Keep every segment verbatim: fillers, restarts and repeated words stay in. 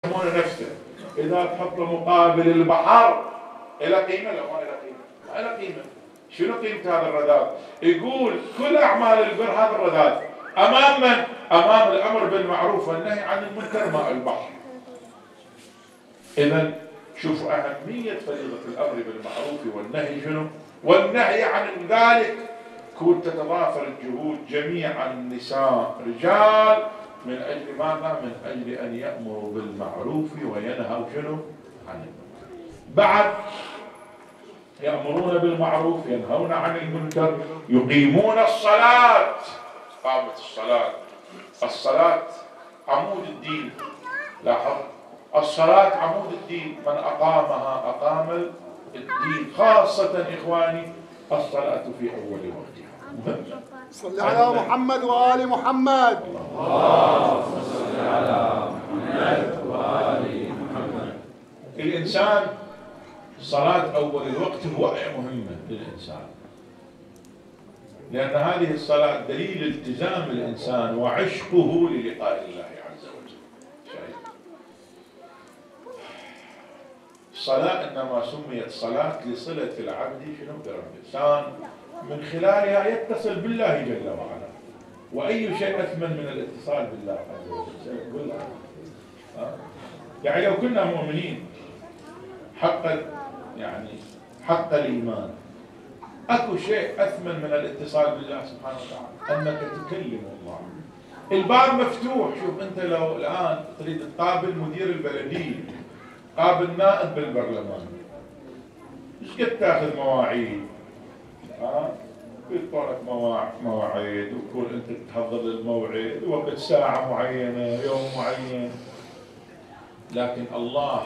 نفسه إذا تحط مقابل البحر إلى قيمة لو ما إلى قيمة؟ ما إلى قيمة. شنو قيمة هذا الرذاذ؟ يقول كل أعمال البر هذا الرذاذ أمام من؟ أمام الأمر بالمعروف والنهي عن المنكر ماء البحر. إذا شوفوا أهمية فريضة الأمر بالمعروف والنهي شنو؟ والنهي عن ذلك كون تتضافر الجهود جميعا النساء رجال من أجل ماذا؟ من أجل أن يأمروا بالمعروف وينهوا شنو؟ عن المنكر. بعد يأمرون بالمعروف ينهون عن المنكر، يقيمون الصلاة. قامت الصلاة، الصلاة عمود الدين. لاحظ، الصلاة عمود الدين، من أقامها أقام الدين، خاصة إخواني الصلاة في أول وقتها مهمة. صل على محمد وآل محمد. اللهم صل على محمد وآل محمد. الإنسان صلاة أول الوقت وقع مهمة للإنسان، لأن هذه الصلاة دليل التزام الإنسان وعشقه للقاء الله عز وجل. شايف؟ الصلاة إنما سميت صلاة لصلة العبد شنو برب الإنسان، من خلالها يتصل بالله جل وعلا. وأي شيء أثمن من الاتصال بالله عز وجل؟ يعني لو كنا مؤمنين حق يعني حق الإيمان، أكو شيء أثمن من الاتصال بالله سبحانه وتعالى، أنك تكلم الله. الباب مفتوح. شوف أنت لو الآن تريد تقابل مدير البلدية، قابل نائب بالبرلمان، ايش قد تاخذ مواعيد؟ ها؟ يعطونك مواعيد وتكون أنت تحضر للموعد وقت ساعة معينة يوم معين. لكن الله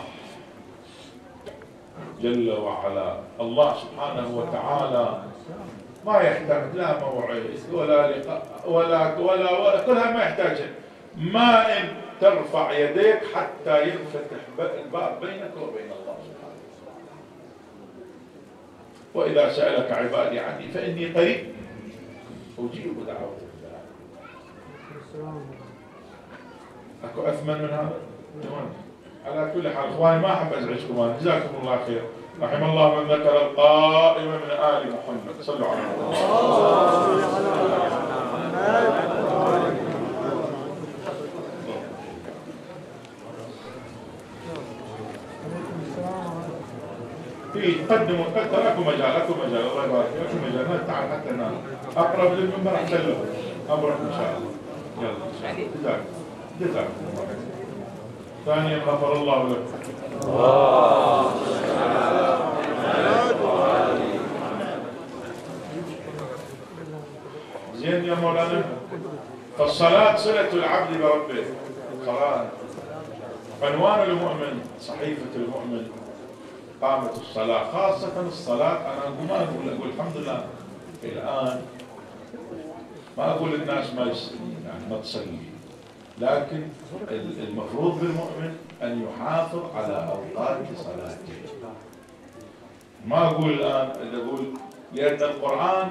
جل وعلا، الله سبحانه وتعالى ما يحتاج لا موعد ولا لقاء ولا ولا ولا كلها ما يحتاجها. ما إن ترفع يديك حتى ينفتح الباب بينك وبين الله سبحانه وتعالى. وإذا سألك عبادي عني فإني قريب أجيب دعوة الداعي. أكو أثمن من هذا؟ تمام. على كل حال اخواني ما احب ازعجكم، انا جزاكم الله خير. رحم الله من ذكر القائم من ال محمد. صلوا على محمد. في تقدموا اكو مجال اكو مجال الله يبارك فيك، اكو مجال. ما تعال حتى نام اقرب للمنبر احسن له امرك ان شاء الله. يلا جزاك جزاكم الله خير. ثانيا غفر الله لك. زين يا مولانا. فالصلاة صلة العبد بربه. الصلاة عنوان المؤمن، صحيفة المؤمن قامت الصلاة، خاصة الصلاة. أنا أقول ما أقول أقول الحمد لله الآن ما أقول الناس ما يعني ما تصلي، لكن المفروض بالمؤمن أن يحافظ على أوقات صلاته. ما أقول الآن اللي أقول، لأن القرآن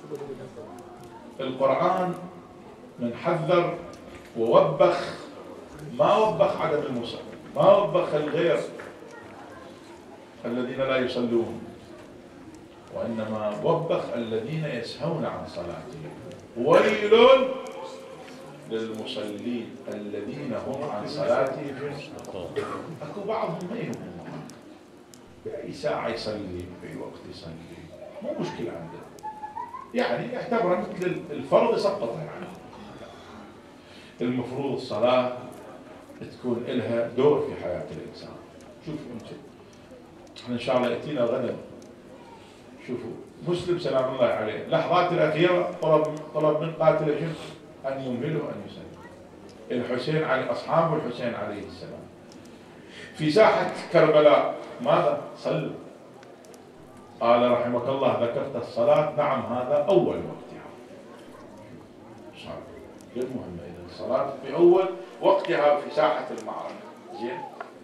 القرآن من حذر ووبخ، ما وبخ عدم المصلي، ما وبخ الغير الذين لا يصلون، وإنما وبخ الذين يسهون عن صلاتهم. ويل للمصلين الذين هم عن صلاتهم. اكو بعضهم ما يهمهم بأي ساعة يصلي بأي وقت يصلي، مو مشكلة عنده، يعني يعتبرها مثل الفرض يسقطها. يعني المفروض الصلاة تكون لها دور في حياة الإنسان. شوفوا انتم، احنا إن شاء الله يأتينا غدا. شوفوا مسلم سلام الله عليه لحظات الأخيرة طلب طلب من قاتل الجن أن يمهله أن يسلم. الحسين علي أصحاب الحسين عليه السلام في ساحة كربلاء ماذا؟ صلوا. قال رحمك الله ذكرت الصلاة، نعم هذا أول وقتها. جد مهمة إذا الصلاة في أول وقتها في ساحة المعركة. زين.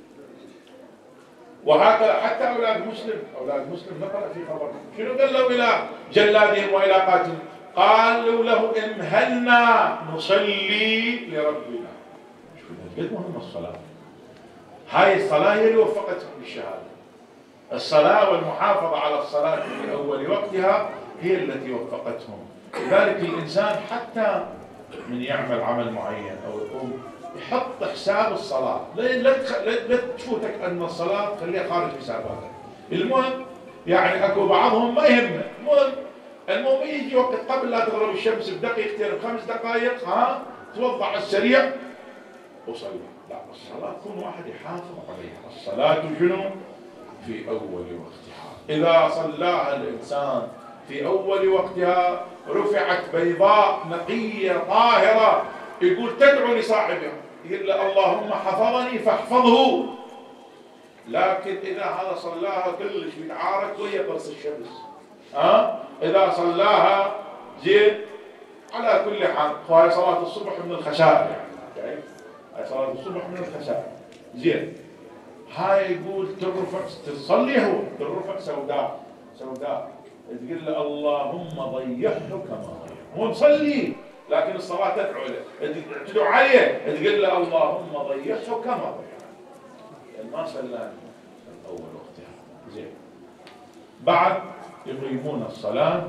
وهكذا حتى أولاد مسلم، أولاد مسلم نقرأ في خبر شنو قالوا إلى جلادهم وإلى قاتلهم؟ قالوا له امهلنا نصلي لربنا. شوف قد مهمة الصلاة. هاي الصلاة هي اللي وفقتهم بالشهادة. الصلاة والمحافظة على الصلاة في أول وقتها هي التي وفقتهم. لذلك الإنسان حتى من يعمل عمل معين أو يقوم يحط حساب الصلاة، لا لا تفوتك أن الصلاة تخليها خارج حساباتك. المهم يعني أكو بعضهم ما يهمه، المهم المهم يجي وقت قبل لا تغرب الشمس بدقيقتين بخمس دقائق ها توضع على السريع وصلي. لا، الصلاة كل واحد يحافظ عليها. الصلاة شنو؟ في أول وقتها. إذا صلاها الإنسان في أول وقتها رفعت بيضاء نقية طاهرة، يقول تدعو لصاحبها، يقول له اللهم حفظني فاحفظه. لكن إذا هذا صلاها كلش بيتعارك ويا قرص الشمس، ها إذا صلاها زين على كل حال، وهي صلاة الصبح من الخسائر يعني، هاي صلاة الصبح من الخسائر زين. هاي يقول ترفع تصلي هو ترفع سوداء سوداء تقول له اللهم ضيعه كما ضيع، هو مصلي لكن الصلاة تدعو له، تدعو عليه تقول له اللهم ضيعه كما ضيع، يعني ما صلى أول وقتها زين. بعد يقيمون الصلاة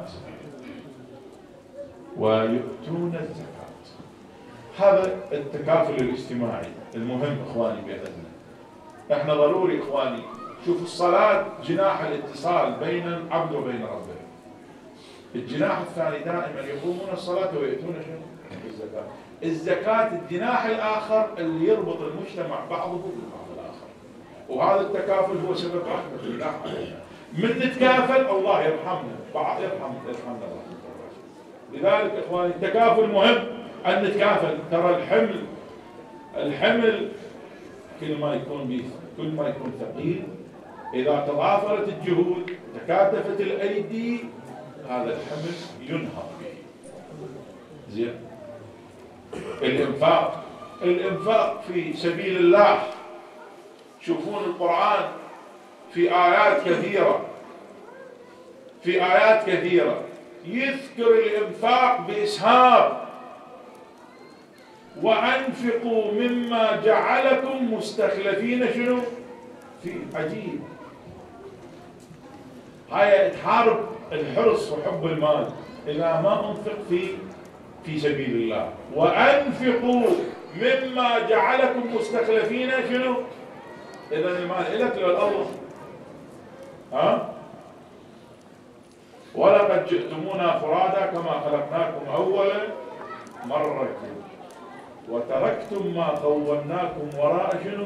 ويؤتون الزكاة. هذا التكافل الاجتماعي المهم إخواني بأذننا. احنا ضروري إخواني شوف الصلاة جناح الاتصال بين العبد وبين ربه. الجناح الثاني دائما يقومون الصلاة ويؤتون الزكاة. الزكاة الجناح الآخر اللي يربط المجتمع بعضه بالبعض الآخر، وهذا التكافل هو سبب رحمة الله علينا. من نتكافل الله يرحمنا، بعض يرحم يرحمنا رحمة الله. لذلك إخواني التكافل مهم أن نتكافل. ترى الحمل الحمل كل ما يكون به كل ما يكون ثقيل، إذا تضافرت الجهود تكاتفت الأيدي هذا الحمل ينهض به. زين. الإنفاق الإنفاق في سبيل الله، شوفون القرآن في آيات كثيرة في آيات كثيرة يذكر الإنفاق بإسهاب. وأنفقوا مما جعلكم مستخلفين شنو؟ في عجيب. هاي تحارب الحرص وحب المال إذا ما أنفق في في سبيل الله. وأنفقوا مما جعلكم مستخلفين شنو؟ إذا المال إلك لو الله. ها؟ ولقد جئتمونا فرادا كما خلقناكم أول مرة وتركتم ما خولناكم وراء شنو؟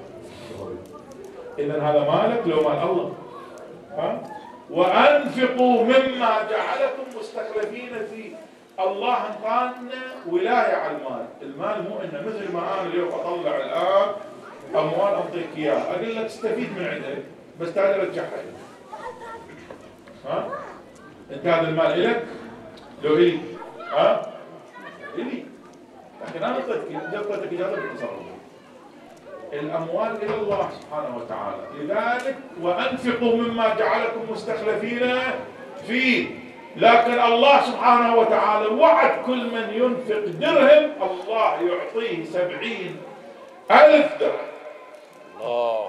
إذا هذا مالك لو مال الله. ها؟ وأنفقوا مما جعلكم مستخلفين فيه. الله انطانا ولاية على المال. المال مو إنه مثل ما أنا اليوم أطلع الآن أموال أعطيك إياها أقول لك استفيد من عندك بس تعال رجعها لي. ها؟ أنت هذا المال إلك لو إلي. ها؟ إلي. لكن أنا أعطيتك أعطيتك إجازة بالتصرف. الأموال إلى الله سبحانه وتعالى. لذلك وأنفقوا مما جعلكم مستخلفين فيه. لكن الله سبحانه وتعالى وعد كل من ينفق درهم الله يعطيه سبعين ألف درهم. الله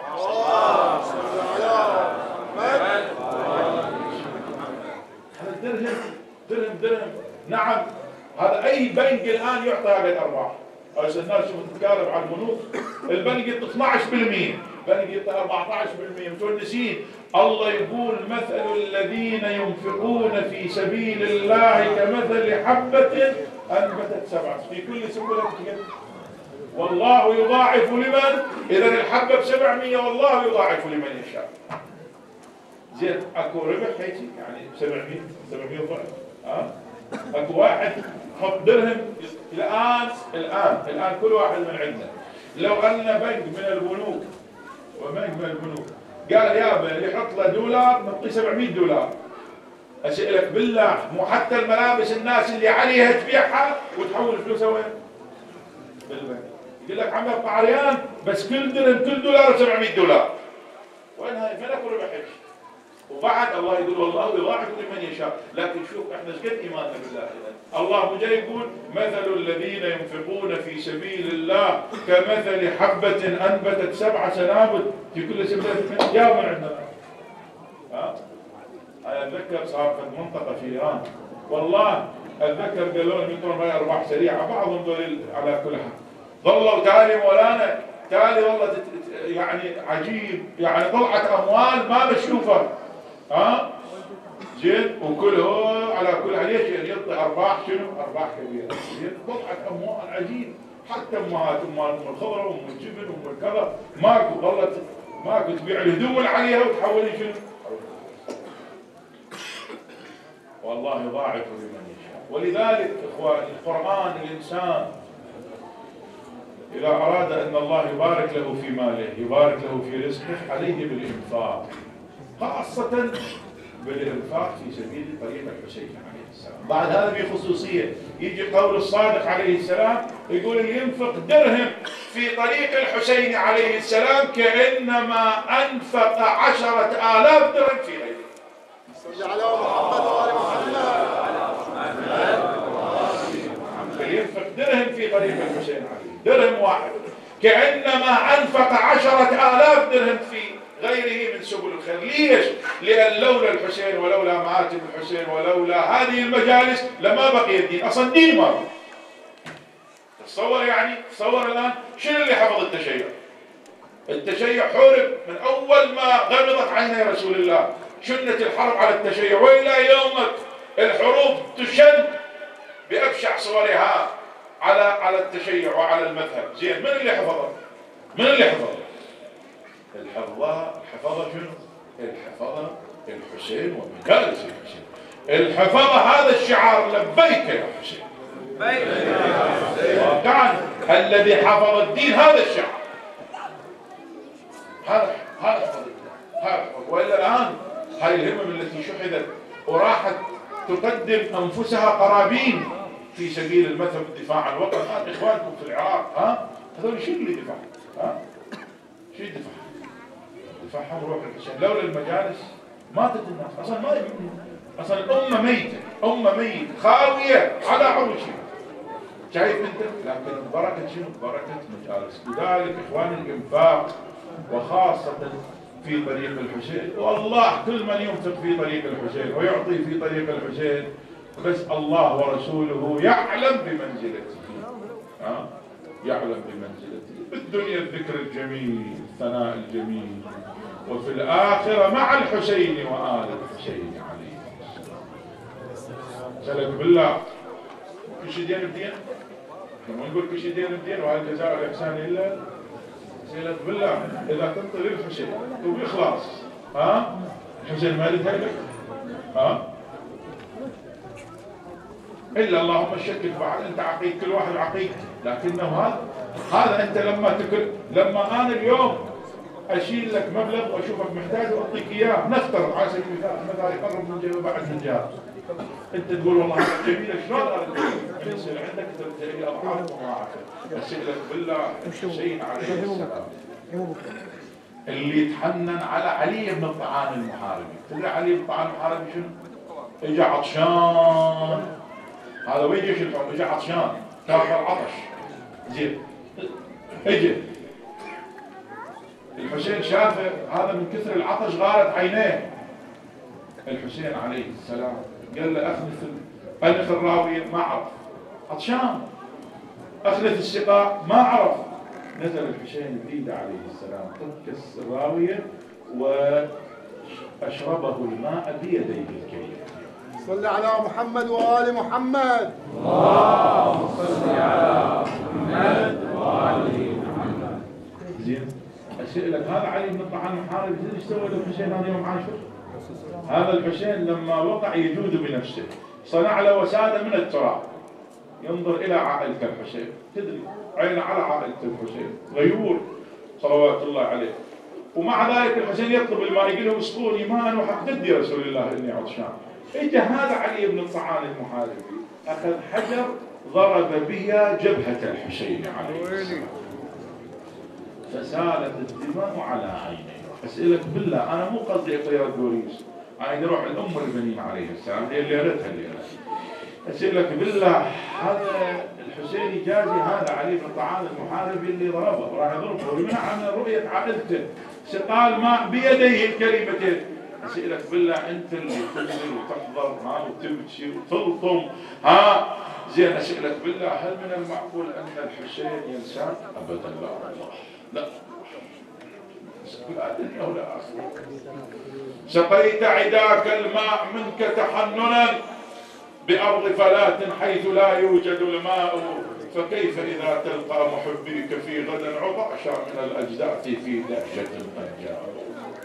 هذا درهم درهم درهم. نعم هذا أي بنك الآن يعطي هذه الأرباح. هسه الناس شوفوا تتكلم عن البنوك، البنك يعطي اثني عشر بالمئة، البنك يعطي أربعة عشر بالمئة، متونسين. الله يقول مثل الذين ينفقون في سبيل الله كمثل حبة أنبتت سبع في كل سنبلة والله يضاعف لمن. إذا الحبة بسبعمئة والله يضاعف لمن يشاء. زين اكو ربح هيك يعني سبعمئة سبعمئة ضعف. ها اكو واحد حط درهم الان الان الان كل واحد من عندنا لو ان بنك من البنوك وبنك من البنوك قال يابا اللي يحط له دولار نعطيه سبعمئة دولار. اسالك بالله مو حتى الملابس الناس اللي عليها تبيعها وتحول فلوسها وين؟ بالبنك. يقول لك عم يبقى عريان بس كل درهم كل دولار سبعمئة دولار. وين هاي؟ فين اكو ربح هيك؟ وبعد الله يقول والله يضاعف لمن يشاء. لكن شوف احنا ايش قد ايماننا بالله. الله جاي يقول مثل الذين ينفقون في سبيل الله كمثل حبة انبتت سبع سنابل في كل سنبلة جاء من عندنا. ها؟ انا اتذكر صار في منطقة في ايران والله اتذكر قالوا لهم انتم ما ارباح سريعة بعضهم دول على كل حال. ظلوا تالي مولانا تالي والله يعني عجيب يعني طلعت اموال ما بشوفها. ها زين وكله على كل حال ليش يعطي ارباح شنو؟ ارباح كبيره. زين طلعت اموال عجيب حتى امهات ام الخضره وام الجبن وام الكذا ماكو ظلت ماكو تبيع الهدوم عليها وتحولي شنو؟ والله يضاعف لمن يشاء. ولذلك اخواني القران الانسان إذا أراد أن الله يبارك له في ماله يبارك له في رزقه عليه بالإنفاق خاصة بالإنفاق في سبيل طريق الحسين عليه السلام. بعد هذا بخصوصية يجي قول الصادق عليه السلام يقول اللي ينفق درهم في طريق الحسين عليه السلام كأنما أنفق عشرة آلاف درهم في غيره. صل على محمد وآل محمد. اللي ينفق درهم في طريق الحسين عليه درهم واحد كأنما أنفق عشرة آلاف درهم في غيره من سبل الخير. ليش؟ لأن لولا الحسين ولولا مآتم الحسين ولولا هذه المجالس لما بقي الدين. أصلا دين ما تصور يعني تصور الآن شنو اللي حفظ التشيع؟ التشيع حارب من أول ما غمضت عيني رسول الله شنت الحرب على التشيع وإلى يومك الحروب تشن بأبشع صورها على على التشيع وعلى المذهب. زين من اللي حفظها؟ من اللي حفظها؟ الحفظها الحفظها شنو؟ الحفظها الحسين ومجالس الحسين. الحفظها هذا الشعار لبيك يا حسين. واقعا الذي حفظ الدين هذا الشعار. هذا هذا حفظ الدين. هذا والا الان هاي الهمم التي شحذت وراحت تقدم انفسها قرابين في سبيل المذهب الدفاع عن الوطن. الان اخوانكم في العراق ها هذول شو اللي دفع؟ ها؟ شو الدفاع؟ دفاعهم روح الحسين. لولا المجالس ماتت الناس اصلا ما يبنون. اصلا الامه ميته، امه ميته خاويه على عروشها. شايف انت؟ لكن بركه شنو؟ بركه مجالس. لذلك اخواني الانفاق وخاصه في طريق الحسين والله كل من ينفق في طريق الحسين ويعطي في طريق الحسين بس الله ورسوله يعلم بمنزلته. ها؟ يعلم بمنزلته. بالدنيا الذكر الجميل الثناء الجميل وفي الآخرة مع الحسين وآل الحسين عليه السلام. سألك بالله كل شيء دين بدين؟ احنا ما نقول كل شيء دين بدين وهل جزاء الإحسان إلا سألك بالله إذا تنطي للحسين وبإخلاص ها؟ الحسين ما يريد لك ها؟ إلا اللهم الشك بعد أنت عقيد كل واحد عقيد. لكنه هذا هذا أنت لما تكل لما أنا اليوم أشيل لك مبلغ وأشوفك محتاج وأعطيك إياه نفترض على سبيل المثال مثلا يقرب من جيبه بعد من جهة أنت تقول والله هذا جميل شلون أنا يصير عندك تلاقي أضعاف مضاعفة. أسألك بالله الحسين عليه السلام اللي يتحنن على علي بن الطعان المحاربي. تدري علي بن الطعان المحاربي شنو؟ إجا عطشان هذا وين جيش الحرب؟ اجى عطشان كافر عطش. زين اجى الحسين شافه هذا من كثر العطش غارت عينيه. الحسين عليه السلام قال له اخلف انخ الراويه ما عرف عطشان. اخلف السقاء ما عرف. نزل الحسين بيده عليه السلام طكس الراويه واشربه الماء بيديه الكريمه. صل على محمد وآل محمد. اللهم صل على محمد وآل محمد. زين أسألك هذا علي بن الطعان المحاربي ايش سوى له الحسين هذا يوم عاشور؟ هذا الحسين لما وقع يجود بنفسه صنع له وسادة من التراب ينظر إلى عائلة الحسين. تدري عينه على عائلة الحسين غيور صلوات الله عليه. ومع ذلك الحسين يطلب الماء يقول له اسقوني ماء وحدد يا رسول الله إني عطشان. اجى هذا علي بن الطعان المحاربي اخذ حجر ضرب بها جبهة الحسين عليه السلام فسالت الدماء على عينيه. اسألك بالله انا مو قصدي اقيا الدوريس هاي روح الأم البنين عليه السلام هي اللي قالتها الليلة. أسألك بالله هذا الحسين جازي هذا علي بن طعام المحارب اللي ضربه وراح يضربه ومنع عن رؤية عائلته سقال ماء بيديه الكريمتين. أسألك بالله أنت اللي تنزل وتحضر ها وتبكي وتلطم ها زين. أسألك بالله هل من المعقول أن الحسين ينسان؟ أبدا لا والله لا. لا دنيا ولا آخرة. سقيت عداك الماء منك تحننا بأرض فلاة حيث لا يوجد الماء، فكيف إذا تلقى محبيك في غد عطشا من الأجداث في دهشة قد جاءوا.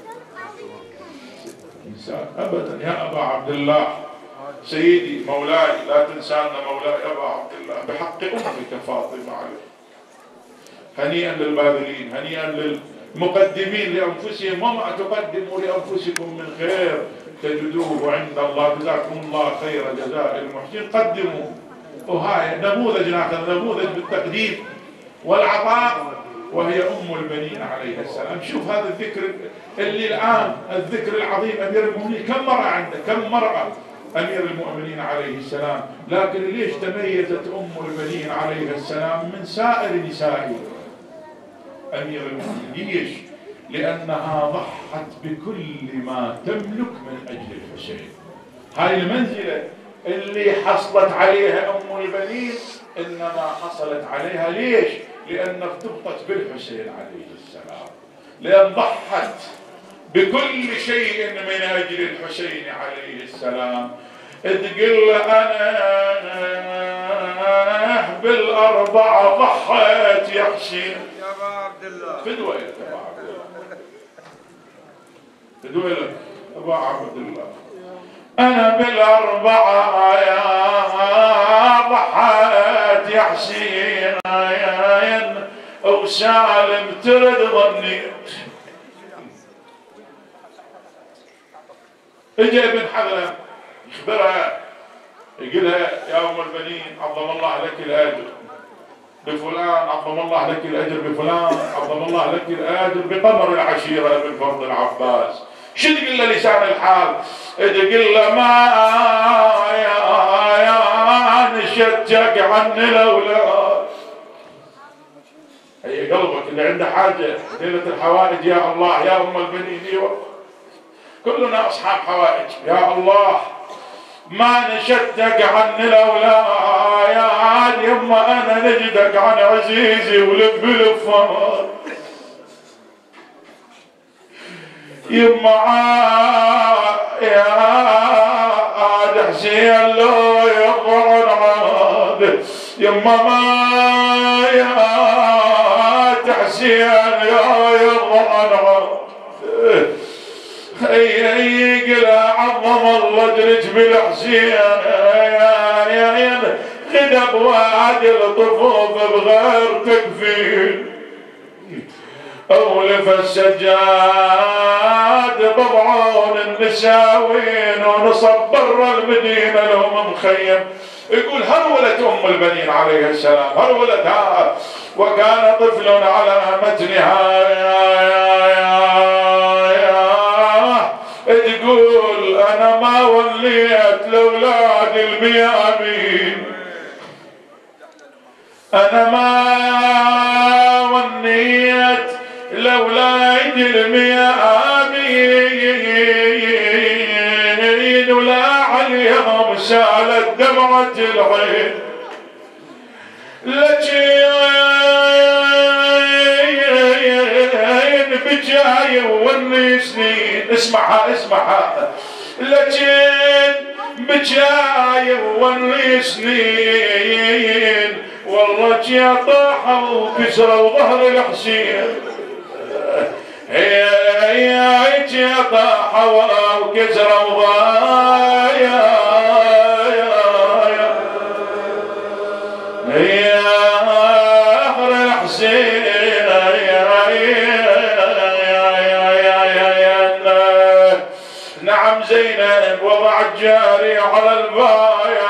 إنسان أبدا يا أبا عبد الله سيدي مولاي لا تنسانا مولاي أبا عبد الله بحق أمك فاطمة عليه. هنيئا للباذلين هنيئا للمقدمين لأنفسهم وما تقدموا لأنفسكم من خير تجدوه عند الله جزاكم الله خير جزاء المحسنين. قدموا. وهاي نموذج ناخذ نموذج بالتقديم والعطاء وهي أم البنين عليها السلام. شوف هذا الذكر اللي الآن الذكر العظيم أمير المؤمنين كم مرة عنده كم مرة أمير المؤمنين عليه السلام. لكن ليش تميزت أم البنين عليها السلام من سائر نسائه أمير المؤمنين؟ ليش؟ لأنها ضحت بكل ما تملك من أجل الحسين. هاي المنزلة اللي حصلت عليها أم البنين إنما حصلت عليها ليش؟ لأن ارتبطت بالحسين عليه السلام، لأن ضحت بكل شيء من أجل الحسين عليه السلام. تقول أنا بالأربعة ضحيت يا حسين يا أبا عبد الله. فدوة يا أبا عبد الله فدوة لك أبا عبد الله. أنا بالأربعة يا ضحيت يا حسين يا وسالم ترد ظني. اجى ابن حضرم يخبرها يقولها يا ام البنين عظم الله لك الاجر بفلان، عظم الله لك الاجر بفلان، عظم الله لك الاجر بقمر العشيره ابن فرض العباس. شو تقول له لسان الحال؟ تقول له ما يا يا نشتك عني الاولاد. هي قلبك اللي عنده حاجه ليله الحوائج يا الله يا ام البنين. ايوه كلنا اصحاب حوائج يا الله. ما نشدك عن الاولاد يما انا نجدك عن عزيزي ولب لفار يما يا عاد حسين لو يضرن عاد يما ما يا حسين يا يضرن عاد. هي هي قلا عظم الله درج بالحسين يا يا غدب وعدل طفوف بغير تكفيل أولف السجاد بضعون النساوين ونصب برا المدينة لهم مخيم. يقول هرولت أم البنين عليه السلام هرولتها وكان طفل على متنها يا يا يا تقول أنا ما وليت لأولاد الميامين أنا ما وليت لأولاد الميامين ولا عليهم سالت دمعة العين لكن بجاي وني سنين. اسمعها اسمعها لكن بجاي وني سنين والله جا طاحوا وكسروا ظهر الحسين. هي جا طاحوا وكسروا ظهر الحسين. نعم زينب وضعت جاري على البايا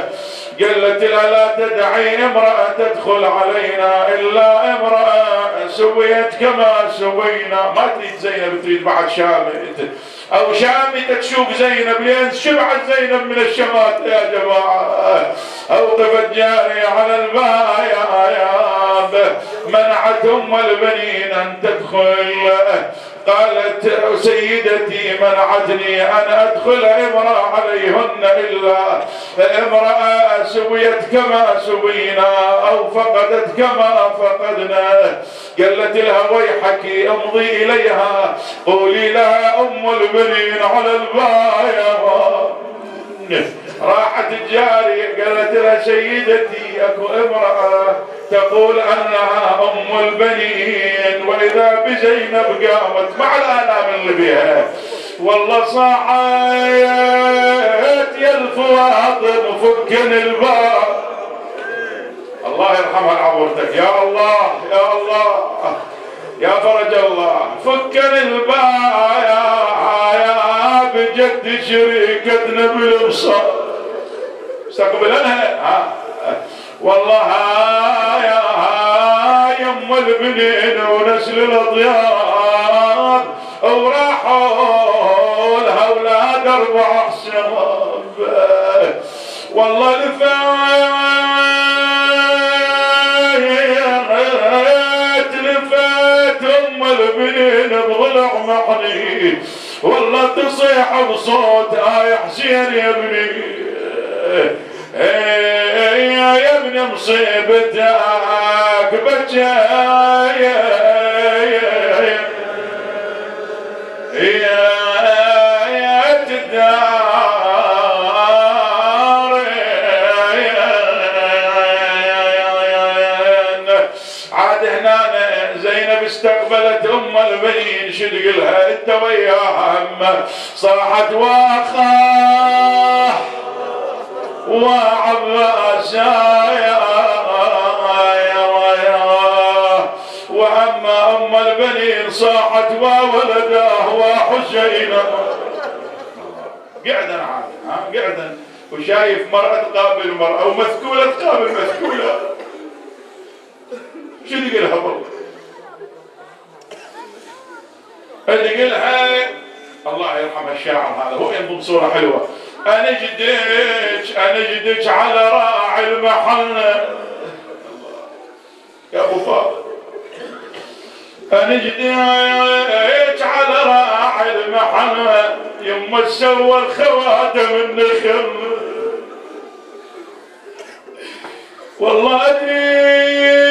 قالت لا لا تدعي امرأة تدخل علينا إلا امرأة سويت كما سوينا. ما تريد زينب، تريد بعد شامت، او شامتة تشوف زينب لين شبعت زينب من الشمات يا جماعة. اوقفت جاري على الباب منعت ام البنين ان تدخل. قالت سيدتي منعتني ان ادخل امرأة عليهن الا امرأة سويت كما سوينا او فقدت كما فقدنا. قالت لها ويحك امضي اليها قولي لها ام البنين على الباب. راحت الجارية قالت لها سيدتي اكو امرأة تقول انها ام البنين، واذا بزينب قامت مع الالام اللي بها. والله صاحت يا الفواطم فكن الباب. الله يرحمها عورتك يا الله يا الله يا فرج الله. فكن الباب يا بجد شريكتنا بالابصار استقبلنها. ها والله يا يم البنين ونسل الاطيار وراحوا لها اولاد اربع شباب. والله لفات لفات ام البنين بضلع محني. والله تصيح بصوت آه يا حسين يا ابني يا ابني مصيبتك بجاي يا تدار. عاد هنا زينب استقبلت ام البنين شدق لها انت وياها هم. صاحت واخاه وعباس يا واما ام البنين صاحت وولداه وحسينا. قعدا عاد قعدا وشايف مرأة تقابل مرأة ومثكولة تقابل مثكولة. شو اللي قالها والله؟ اللي قالها الله يرحمه الشاعر هذا هو ينظم صورة حلوة. أنا جدك أنا جدك على راعي المحل يا أبو فاضل. أنا جدك على راعي المحل يما سوى الخواتم النخل. والله أدري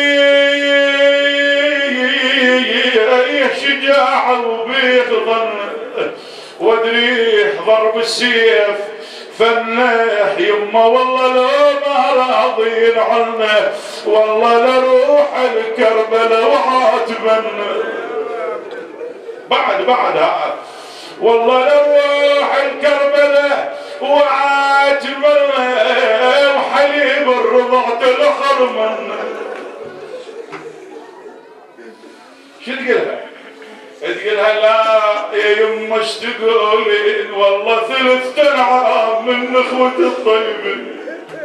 شجاع وبيخضن وادري ضرب السيف فنح يما. والله لو ما راضين عنه والله لروح الكربلاء وعاتبا بعد بعد هذا. والله لروح الكربلاء وعاتبا وحليب الرضع تلخرمن. شو تقولها؟ تقولها لا يا يما ايش تقولين والله ثلث تنعام من اخوتي الطيبين.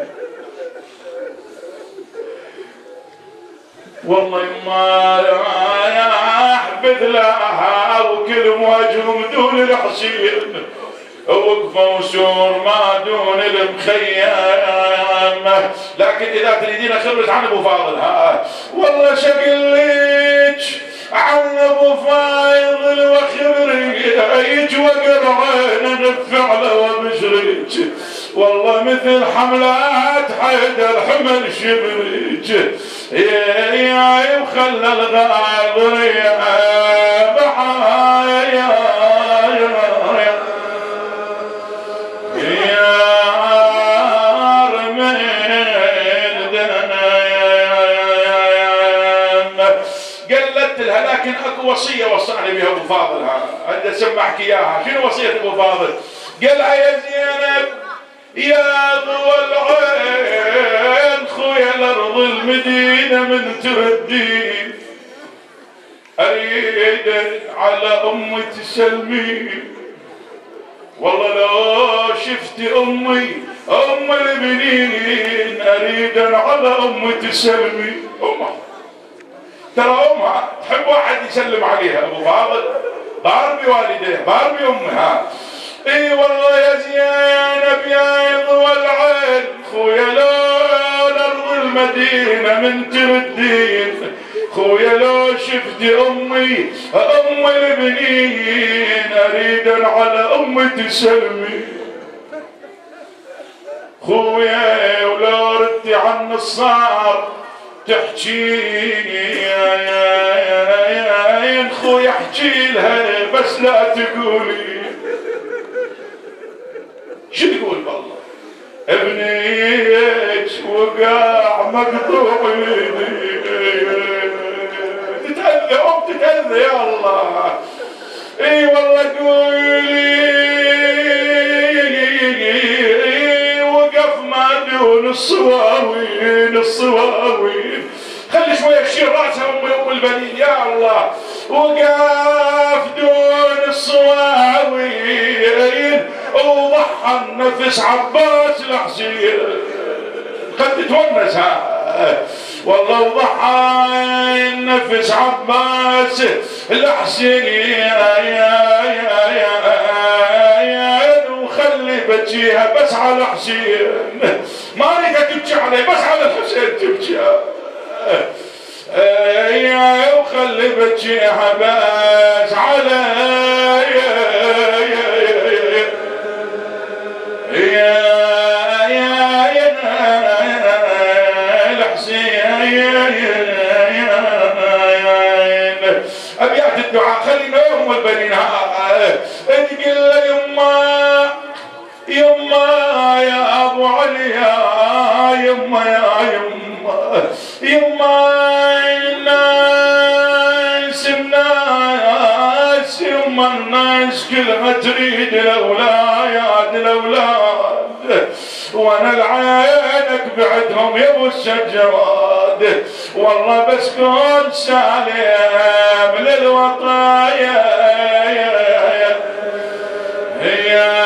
والله يما يا احبذ لها وكل مواجههم دون الحسين وقفوا سور ما دون المخيم. لكن اذا تريدين اخبرك عن ابو فاضل ها والله شقلك عن ابو فاضل واخبرك وقر عين الفعل وبشرك. والله مثل حملات حيدر حمل شبرك يا وخلى الغاضر يا بحايا لكن اكو وصيه وصاني بها ابو فاضل. هذا سمعك اياها. شنو وصيه ابو فاضل؟ قالها يا زينب يا ضوى العين خويا الارض المدينه من تردين اريد على امي تسلمين. والله لو شفت امي ام البنين اريد على امي تسلمي. امه ترى أمها تحب واحد يسلم عليها. أبو فاضل بار بوالديه بار بأمها. اي والله يا زينب يا يضوى العين خويا لو الأرض المدينة من تردين خويا لو شفت أمي أم البنين أريد على أمي تسلمي خويا ولو ردي عن الصار تحكيني يا يا يا يا خويا احكي لها بس لا تقولي شو تقول والله ابنيك وقع مقطوع يدي تتأذى ام تتأذى يا الله. اي والله قولي وقف ما دون الصواوين الصواوين خلي شويه يشيل راسها امي ام البنين يا الله وقف دون الصواوين وضحى النفس عباس الحسين قد تتونس ها والله وضحى النفس عباس الحسين يا يا يا يا وخلي بجيها بس على حسين ما اريدها تبكي عليه بس على الحسين تبكي يا وخلي بجيها بس على يا يا يا يا يا الحسين يا يا ابيات الدعاء خلينا ام البنين تقول له يما يما يا ابو علي يا يما يا يما يما الناس الناس يما الناس كلها تريد الاولاد الاولاد وانا العينك بعدهم يا ابو السجاد والله بس كون سالم للوطايا يا يا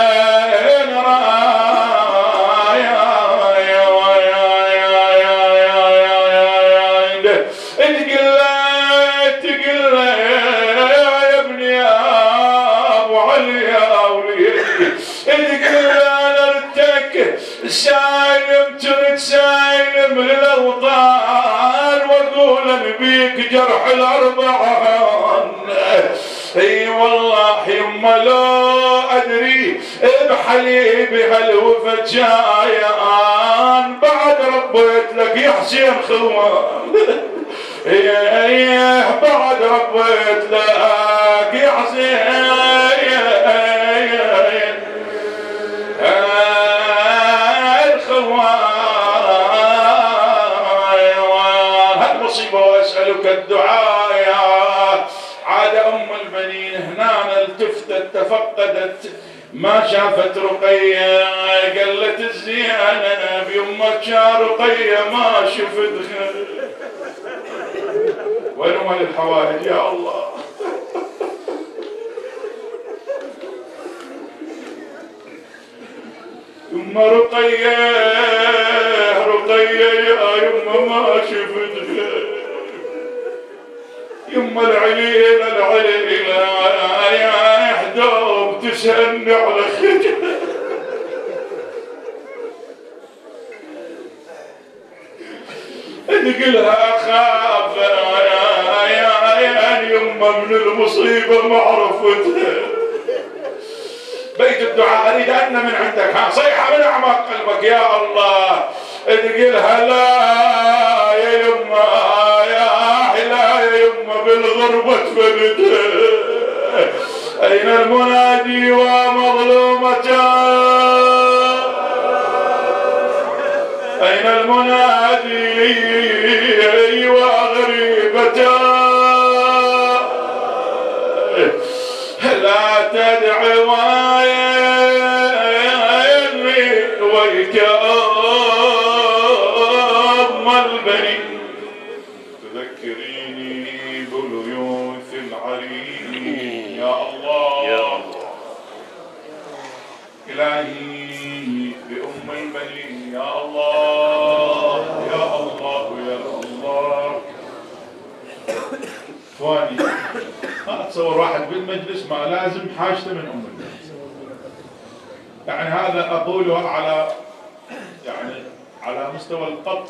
سايلم ترد سايلم للأوطان واقول بيك جرح الأربعان. اي والله يما لو ادري بحليبي هالوفا جايان بعد ربيت لك يا حسين خوان ايه بعد ربيت لك يا حسين واسألك الدعاء يا عاد ام البنين هنا التفتت تفقدت ما شافت رقية قالت الزينب يمك يا رقية ما شفت وين مال الحوائج يا الله يما رقية رقية يا يما ما شفت يما العليل العليل يا احدوم تسألني على خجل تقلها اخاف يا يا يما من المصيبة ما عرفتها بيت الدعاء اريد ان من عندك ها صيحة من اعماق قلبك يا الله تقلها لا يا يما بالغربة تفلت أين المنادي ومظلومتان أين المنادي وغريبتان لا تدعي ويك أم البنين تذكريني بليوث العريق يا الله يا الله إلهي بأم البنين يا الله يا الله يا الله إخواني ما أتصور واحد بالمجلس ما لازم حاجته من أم البنين. يعني هذا أقوله على يعني على مستوى القط.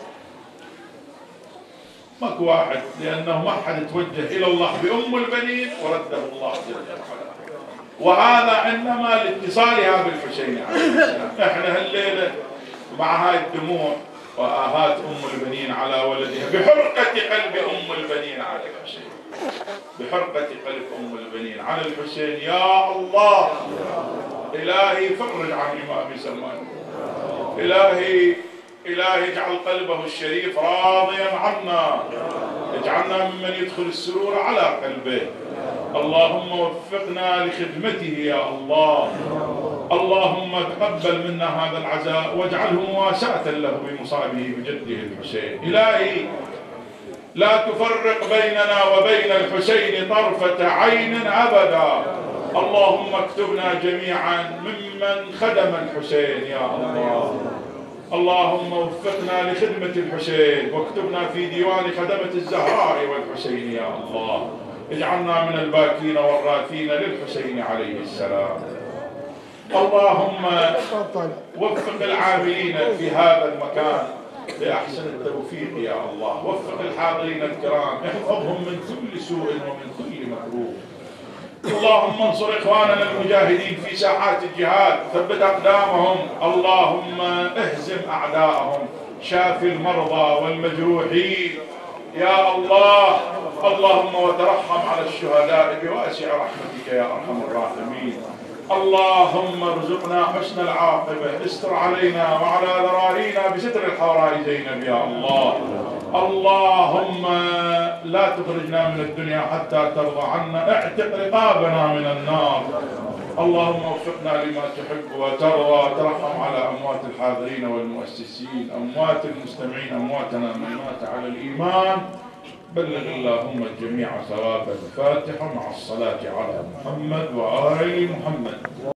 ماكو واحد، لأنه ما حد توجه إلى الله بأم البنين ورده الله جل وعلا. وهذا إنما لاتصالها بالحسين عليه السلام. إحنا هالليلة مع هاي الدموع وآهات أم البنين على ولدها بحرقة قلب أم البنين على الحسين، بحرقة قلب أم البنين على الحسين. يا الله إلهي فرج عن إمام سلمان، إلهي إلهي اجعل قلبه الشريف راضيا عنا، اجعلنا ممن يدخل السرور على قلبه. اللهم وفقنا لخدمته يا الله. اللهم تقبل منا هذا العزاء واجعله مواساة له بمصابه بجده الحسين. إلهي لا تفرق بيننا وبين الحسين طرفة عين أبدا. اللهم اكتبنا جميعا ممن خدم الحسين يا الله. اللهم وفقنا لخدمة الحسين واكتبنا في ديوان خدمة الزهراء والحسين يا الله. اجعلنا من الباكين والراثين للحسين عليه السلام. اللهم وفق العاملين في هذا المكان بأحسن التوفيق يا الله. وفق الحاضرين الكرام، احفظهم من كل سوء ومن كل مكروه. اللهم انصر إخواننا المجاهدين في ساحات الجهاد، ثبت أقدامهم. اللهم اهزم أعداءهم، شاف المرضى والمجروحين يا الله. اللهم وترحم على الشهداء بواسع رحمتك يا أرحم الراحمين. اللهم ارزقنا حسن العاقبة، استر علينا وعلى ذرارينا بستر الحوراء زينب يا الله. اللهم لا تخرجنا من الدنيا حتى ترضى عنا، اعتق رقابنا من النار. اللهم وفقنا لما تحب وترضى. ترحم على أموات الحاضرين والمؤسسين، أموات المستمعين، أمواتنا من مات على الإيمان. بلغ اللهم الجميع ثواب الفاتحة مع الصلاة على محمد وآل محمد.